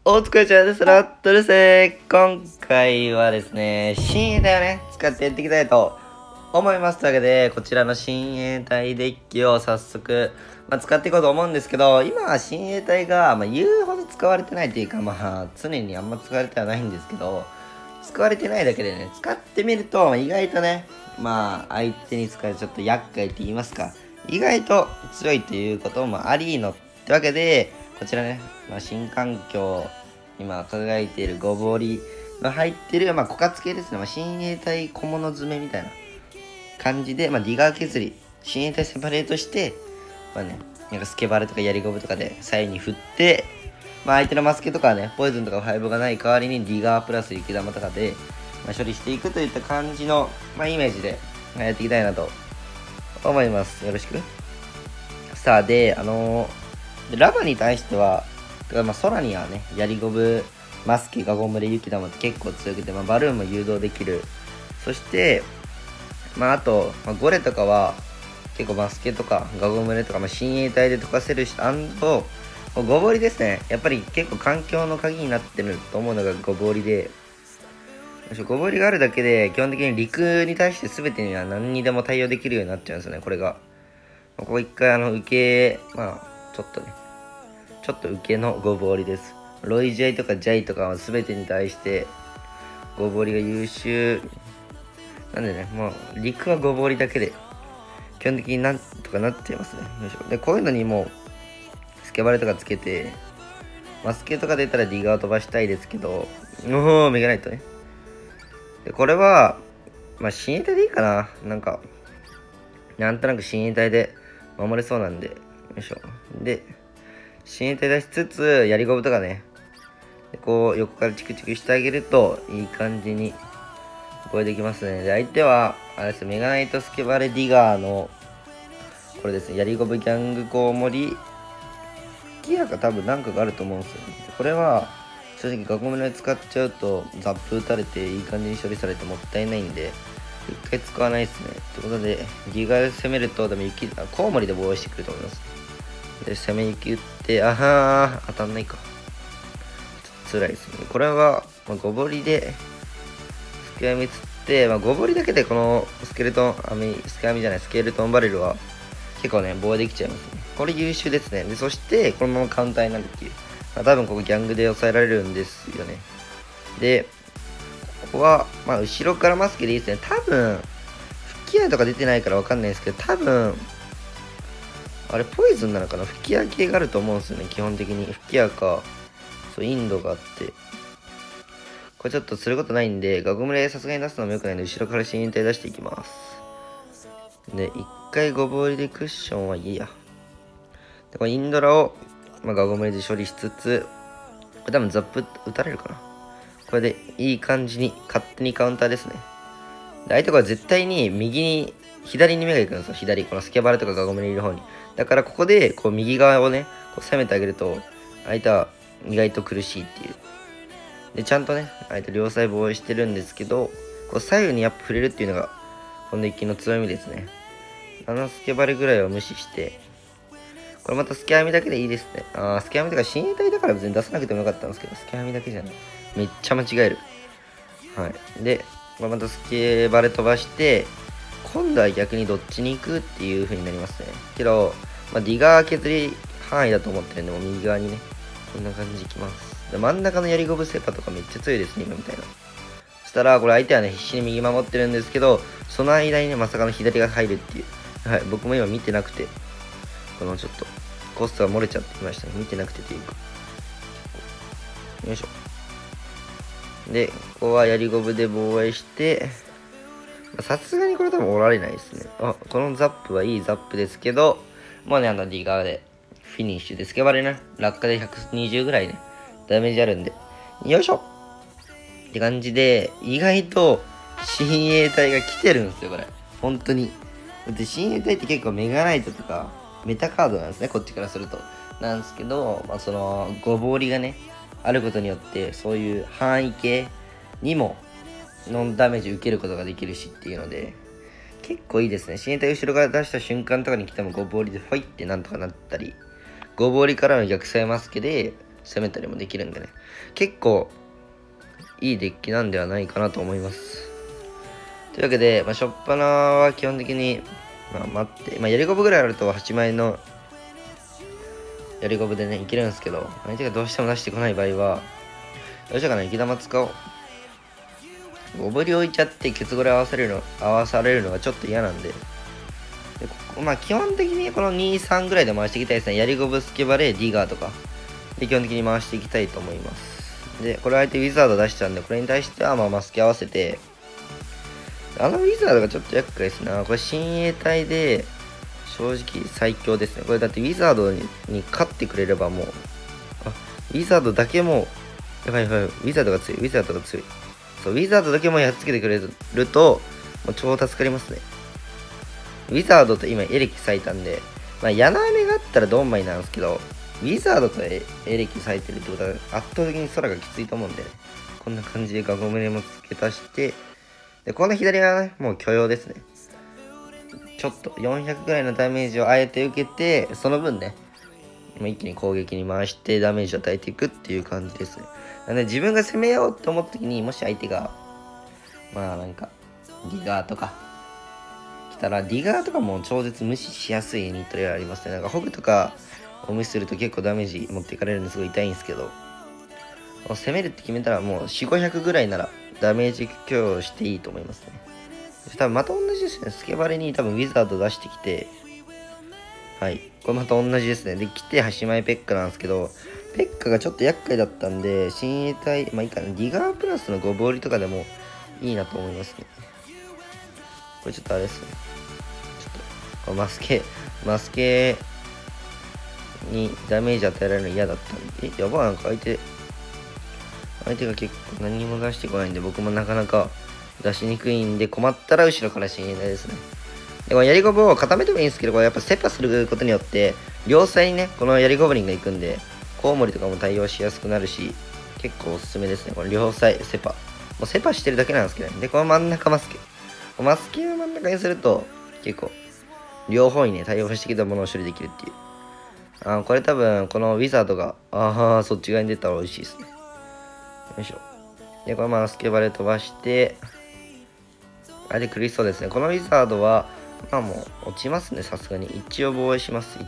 お疲れ様です。ラットルセ今回はですね、親衛隊をね、使ってやっていきたいと思います。というわけで、こちらの親衛隊デッキを早速、使っていこうと思うんですけど、今は親衛隊が、言うほど使われてないというか、常にあんま使われてはないんですけど、使われてないだけでね、使ってみると、意外とね、相手に使うちょっと厄介って言いますか、意外と強いということもありのってわけで、こちらね、新環境、今輝いているごぼうりの入ってる、枯渇系ですね。親衛隊小物詰めみたいな感じで、ディガー削り、親衛隊セパレートして、なんかスケバレとかヤリゴブとかで左右に振って、相手のマスケとかはね、ポイズンとかファイブがない代わりにディガープラス雪玉とかで、処理していくといった感じの、イメージでやっていきたいなと思います。よろしく。さあ、で、ラバに対しては、空にはね、ヤリゴブ、マスケ、ガゴムレ、雪玉って結構強くて、バルーンも誘導できる。そして、あと、ゴレとかは、結構マスケとかガゴムレとか、親衛隊で溶かせるし、ゴボリですね。やっぱり結構環境の鍵になってると思うのがゴボリで、ゴボリがあるだけで、基本的に陸に対して全てには何にでも対応できるようになっちゃうんですよね、これが。ここ一回受け、ちょっとね、ちょっと受けのゴボリです。ロイジャイとかジャイとかは全てに対して、ゴボリが優秀。なんでね、陸はゴボリだけで、基本的になんとかなってますね。よいしょ。で、こういうのにもスケバレとかつけて、マスケとか出たらディガーを飛ばしたいですけど、メガナイトね。で、これは、親衛隊でいいかな。なんとなく親衛隊で守れそうなんで、よいしょ。で、親衛隊出しつつ、ヤリゴブとかね、でこう横からチクチクしてあげると、いい感じにこれできますね。で、相手は、あれです、メガナイトスケバレディガーの、これですね、ヤリゴブギャングコウモリ、ギアが多分何かがあると思うんですよね。これは、正直ガゴムレ使っちゃうと、ザップ打たれていい感じに処理されてもったいないんで、一回使わないですね。ということで、ギガで攻めると、多分コウモリで防衛してくると思います。で、攻め雪打って、当たんないか。ちょっと辛いですね。これは、ゴボリで、スケアミ釣って、ゴボリだけでこのスケルトンバレルは結構ね、防衛できちゃいますね。これ優秀ですね。で、そして、このままカウンターになるっていう。多分ここギャングで抑えられるんですよね。で、ここは、後ろからマスケでいいですね。多分、吹き矢とか出てないからわかんないですけど、多分、あれ、ポイズンなのかな、吹き矢系があると思うんですよね、基本的に。吹き矢か、そう、インドがあって。これちょっとすることないんで、ガゴムレさすがに出すのも良くないんで、後ろから親衛隊出していきます。で、一回ゴボリでクッションはいいや。で、このインドラを、ガゴムレで処理しつつ、これ多分ザップ打たれるかな。これでいい感じに、勝手にカウンターですね。で、相手は絶対に左に目が行くんですよ。左。このスケバレとかガゴムレいる方に。だからここで、こう右側をね、こう攻めてあげると、相手は意外と苦しいっていう。で、ちゃんとね、相手両サイ防衛してるんですけど、こう左右にやっぱ触れるっていうのが、このデッキの強みですね。スケバレぐらいは無視して、これまたスケアミだけでいいですね。スケアミとか親衛隊だから別に出さなくてもよかったんですけど、スケアミだけじゃない。めっちゃ間違える。はい。で、これまたスケバレ飛ばして、今度は逆にどっちに行くっていう風になりますね。けど、ディガー削り範囲だと思ってるんで、もう右側にね、こんな感じでいきます。で、真ん中のヤリゴブセパとかめっちゃ強いですね、今みたいな。そしたら、これ相手はね、必死に右守ってるんですけど、その間にね、まさかの左が入るっていう。はい、僕も今見てなくて、このちょっと、コストが漏れちゃってきましたね。見てなくてというか。よいしょ。で、ここはヤリゴブで防衛して、さすがにこれ多分おられないですね。このザップはいいザップですけど、もうね、ディガーでフィニッシュで、スケバレね、落下で120ぐらいね、ダメージあるんで、よいしょって感じで、意外と親衛隊が来てるんですよ、これ。本当に。で、親衛隊って結構メガナイトとか、メタカードなんですね、こっちからすると。なんですけど、その、ごぼうりがね、あることによって、そういう範囲系にも、ノンダメージ受けることができるしっていうので、結構いいですね。親衛隊後ろから出した瞬間とかに来てもごぼうりでファイってなんとかなったり、ごぼうりからの逆サイマスケで、 攻めたりもできるんでね。結構、いいデッキなんではないかなと思います。というわけで、初っ端は基本的に、待って、やりゴブぐらいあると8枚のやりゴブでね、いけるんですけど、相手がどうしても出してこない場合は、どうしようかな、雪玉使おう。ゴブリ置いちゃってケツゴレ合わされるのがちょっと嫌なんで、基本的にこの2、3ぐらいで回していきたいですね。やりゴブ、スケバレ、ディガーとか。で、基本的に回していきたいと思います。で、これ相手ウィザード出したんで、これに対してはマスケ合わせて、ウィザードがちょっと厄介ですな。これ親衛隊で、正直最強ですね。これだってウィザードに勝ってくれればもう、ウィザードだけも、やばい、ウィザードが強い、ウィザードが強い。そう、ウィザードだけもやっつけてくれると、もう超助かりますね。ウィザードと今エレキ咲いたんで、ヤナメがあったらドンマイなんですけど、ウィザードとエレキ咲いてるってことは圧倒的に空がきついと思うんで、ね、こんな感じでガゴムネも付け足して、で、この左はね、もう許容ですね。ちょっと400ぐらいのダメージをあえて受けて、その分ね、一気に攻撃に回してダメージを与えていくっていう感じですね。なので自分が攻めようと思った時に、もし相手が、ディガーとか、来たら、ディガーとかも超絶無視しやすいユニットではありますね。ホグとかを無視すると結構ダメージ持っていかれるんですごい痛いんですけど、攻めるって決めたらもう4、500ぐらいならダメージ強要していいと思いますね。多分また同じですね。スケバレに多分ウィザード出してきて、はい。これまた同じですね。で、来て8枚ペッカなんですけど、ペッカがちょっと厄介だったんで、親衛隊、いいかな。ディガープラスのゴボウリとかでもいいなと思いますね。これちょっとあれですね。ちょっと、マスケにダメージ与えられるの嫌だったんで、やばい、なんか相手が結構何も出してこないんで、僕もなかなか出しにくいんで、困ったら後ろから親衛隊ですね。で、このやりゴブを固めてもいいんですけど、これやっぱセパすることによって、両サイにね、このやりゴブリンが行くんで、コウモリとかも対応しやすくなるし、結構おすすめですね。この両サイ、セパ。もうセパしてるだけなんですけどね。で、この真ん中マスケ。マスケを真ん中にすると、結構、両方にね、対応してきたものを処理できるっていう。これ多分、このウィザードが、そっち側に出たら美味しいですね。よいしょ。で、これマスケバレ飛ばして、あれで苦しそうですね。このウィザードは、もう落ちますね、さすがに。一応防衛します。よ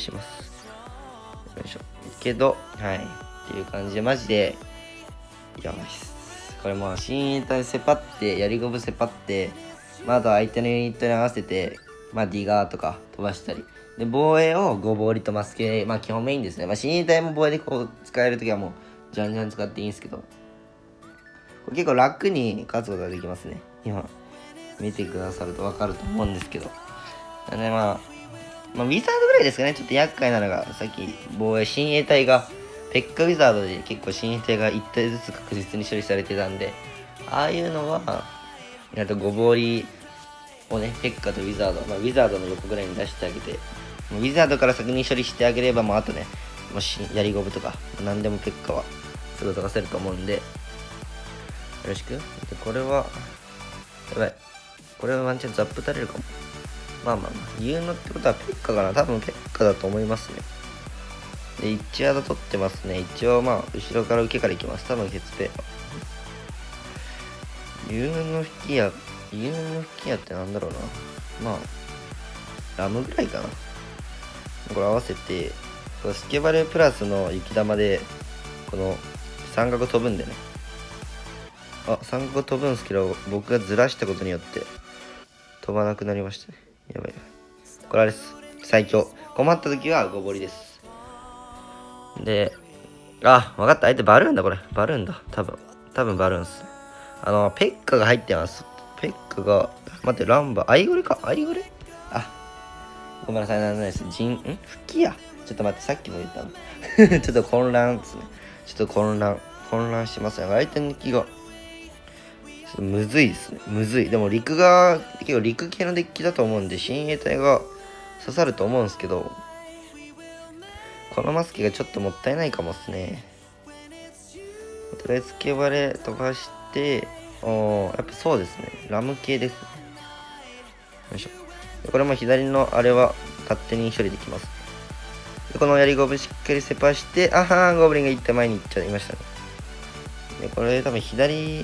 いしょ。けど、はい。っていう感じで、マジで、やばいっす。これもう、親衛隊セパって、やりゴブセパって、あと相手のユニットに合わせて、ディガーとか飛ばしたり。で、防衛をゴボウリとマスケ、基本メインですね。親衛隊も防衛でこう、使えるときはもう、じゃんじゃん使っていいんですけど、これ結構楽に勝つことができますね。今。見てくださると分かると思うんですけど。なんでウィザードぐらいですかね。ちょっと厄介なのが、さっき防衛、親衛隊が、ペッカウィザードで結構親衛隊が1体ずつ確実に処理されてたんで、ああいうのは、あとゴボウリをね、ペッカとウィザード、ウィザードの横ぐらいに出してあげて、ウィザードから先に処理してあげれば、あとね、もしやりゴブとか、何でもペッカはすぐ溶かせると思うんで、よろしく。で、これは、やばい。これはワンチャンザップ垂れるかも。言うのってことはペッカかな。多分ペッカだと思いますね。で、1ヤード取ってますね。一応後ろから受けからいきます。多分ケツペ。有の吹き矢ってなんだろうな。ラムぐらいかな。これ合わせて、スケバレプラスの雪玉で、この三角飛ぶんでね。三角飛ぶんですけど、僕がずらしたことによって、飛ばなくなりましたね。やばい。これあれです。最強。困った時はゴボリです。で、わかった。相手バルーンだ、これ。バルーンだ。多分バルーンっす。ペッカが入ってます。ペッカが、待って、ランバ、アイゴレか。アイゴレごめんなさい、なんないです。吹き矢。ちょっと待って、さっきも言ったの。ちょっと混乱ですね。混乱してますね。相手の気が。むずいですね。むずい。でも結構陸系のデッキだと思うんで、親衛隊が刺さると思うんですけど、このマスケがちょっともったいないかもっすね。とりあえずケバレ飛ばして、やっぱそうですね。ラム系ですね。よいしょ。これも左のあれは勝手に処理できます。 でこのやりゴブしっかりセパして、あはー、ゴブリンが1体前に行っちゃいましたね。で、これ多分左、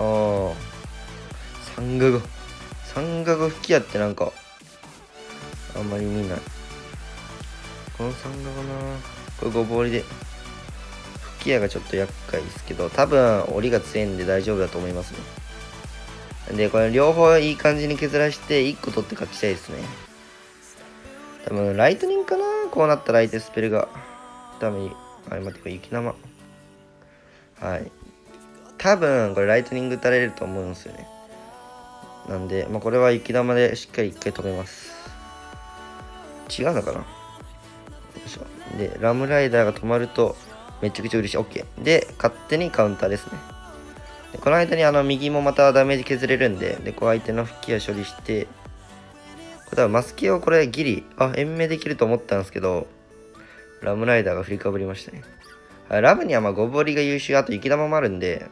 サンガゴ。サンガゴ吹き矢ってなんか、あんまり見ない。このサンガゴなこれゴボウリで。吹き矢がちょっと厄介ですけど、多分、檻が強いんで大丈夫だと思いますね。で、これ両方いい感じに削らして、1個取って勝ちたいですね。多分、ライトニングかなこうなったら相手スペルが。多分、待って、雪玉。はい。多分、これライトニング打たれると思うんですよね。なんで、これは雪玉でしっかり1回止めます。違うのかなよいしょ。で、ラムライダーが止まると、めちゃくちゃ嬉しい。OK。で、勝手にカウンターですね。でこの間に右もまたダメージ削れるんで、で、こう相手の吹き矢処理して、これ多分マスケをこれギリ、延命できると思ったんですけど、ラムライダーが振りかぶりましたね。ラムにはゴボリが優秀、あと雪玉もあるんで、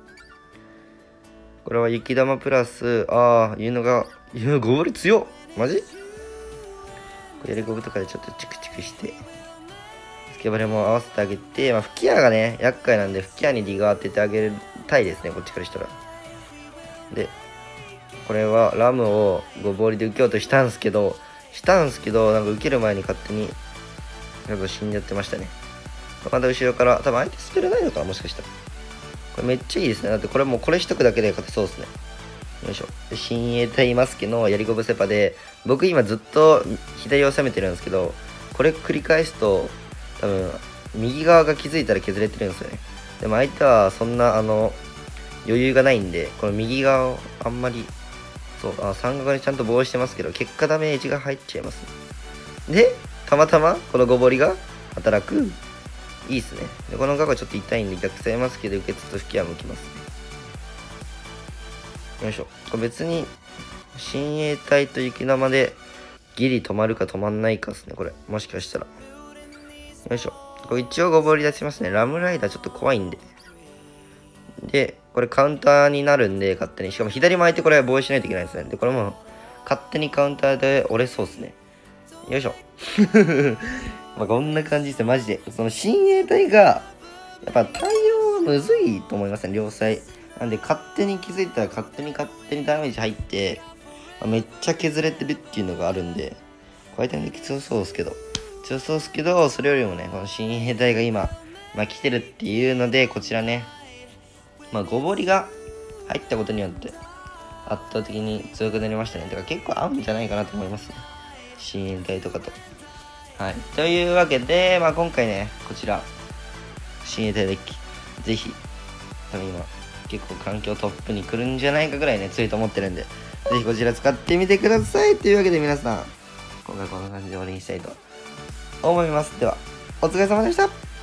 これは雪玉プラス、いうのゴボリ強っマジこれやりゴブとかでちょっとチクチクして、スケバレも合わせてあげて、吹き矢がね、厄介なんで、吹き矢にリガー当ててあげたいですね、こっちからしたら。で、これはラムをゴボリで受けようとしたんすけど、なんか受ける前に勝手に、なんか死んじゃってましたね。また後ろから、多分相手スペルないのかな、もしかしたら。これめっちゃいいですね。だってこれもうこれしとくだけで勝てそうですね。よいしょ。で、親衛隊マスケのやりゴブセパで、僕今ずっと左を攻めてるんですけど、これ繰り返すと、多分、右側が気づいたら削れてるんですよね。でも相手はそんな、余裕がないんで、この右側をあんまり、三角にちゃんと防衛してますけど、結果ダメージが入っちゃいますね。で、たまたま、このゴボリが働く。いいっすね。で、このガがちょっと痛いんで逆されますけど、受けつつ吹き矢向きますね。よいしょ。これ別に、親衛隊と雪玉でギリ止まるか止まんないかですね、これ。もしかしたら。よいしょ。これ一応ゴボリ出しますね。ラムライダーちょっと怖いんで。で、これカウンターになるんで、勝手に。しかも左も相手これ防衛しないといけないですね。で、これも勝手にカウンターで折れそうですね。よいしょ。こんな感じですね、マジで。その親衛隊が、やっぱ対応がむずいと思いますね、両サイ。なんで、勝手に気づいたら勝手にダメージ入って、めっちゃ削れてるっていうのがあるんで、こうやって強そうですけど、それよりもね、この親衛隊が今、来てるっていうので、こちらね、ゴボリが入ったことによって、圧倒的に強くなりましたね。てか結構合うんじゃないかなと思いますね。親衛隊とかと。はい。というわけで、今回ね、こちら、親衛隊デッキ、ぜひ、多分今、結構環境トップに来るんじゃないかぐらいね、強いと思ってるんで、ぜひこちら使ってみてください。というわけで皆さん、今回こんな感じで終わりにしたいと思います。では、お疲れ様でした。